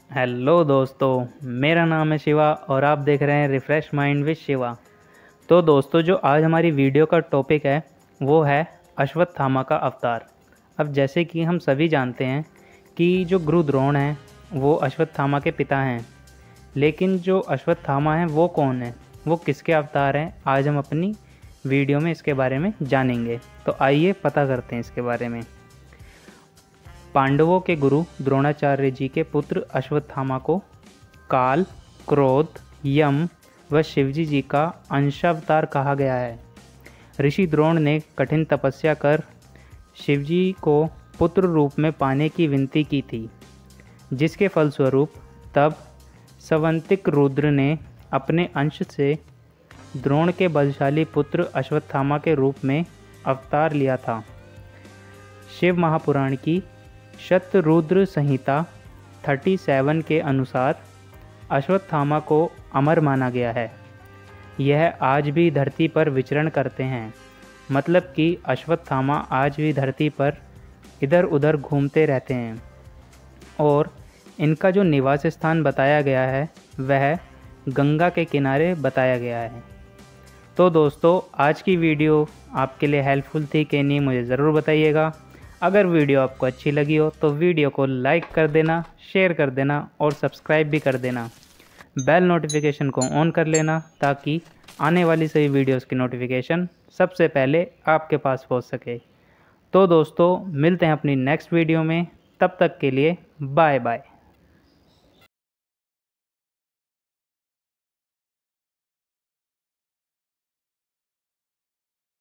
Hello दोस्तों, मेरा नाम है शिवा और आप देख रहे हैं रिफ़्रेश माइंड विद शिवा। तो दोस्तों, जो आज हमारी वीडियो का टॉपिक है वो है अश्वत्थामा का अवतार। अब जैसे कि हम सभी जानते हैं कि जो गुरु द्रोण हैं वो अश्वत्थामा के पिता हैं, लेकिन जो अश्वत्थामा हैं वो कौन है, वो किसके अवतार हैं, आज हम अपनी वीडियो में इसके बारे में जानेंगे। तो आइए पता करते हैं इसके बारे में। पांडवों के गुरु द्रोणाचार्य जी के पुत्र अश्वत्थामा को काल, क्रोध, यम व शिवजी जी का अंशावतार कहा गया है। ऋषि द्रोण ने कठिन तपस्या कर शिवजी को पुत्र रूप में पाने की विनती की थी, जिसके फलस्वरूप तब स्यवंतिक रुद्र ने अपने अंश से द्रोण के बलशाली पुत्र अश्वत्थामा के रूप में अवतार लिया था। शिव महापुराण की शतरुद्र संहिता 37 के अनुसार अश्वत्थामा को अमर माना गया है। यह आज भी धरती पर विचरण करते हैं, मतलब कि अश्वत्थामा आज भी धरती पर इधर उधर घूमते रहते हैं और इनका जो निवास स्थान बताया गया है वह गंगा के किनारे बताया गया है। तो दोस्तों, आज की वीडियो आपके लिए हेल्पफुल थी कि नहीं, मुझे ज़रूर बताइएगा। अगर वीडियो आपको अच्छी लगी हो तो वीडियो को लाइक कर देना, शेयर कर देना और सब्सक्राइब भी कर देना। बेल नोटिफिकेशन को ऑन कर लेना ताकि आने वाली सभी वीडियोस की नोटिफिकेशन सबसे पहले आपके पास पहुंच सके। तो दोस्तों, मिलते हैं अपनी नेक्स्ट वीडियो में। तब तक के लिए बाय बाय।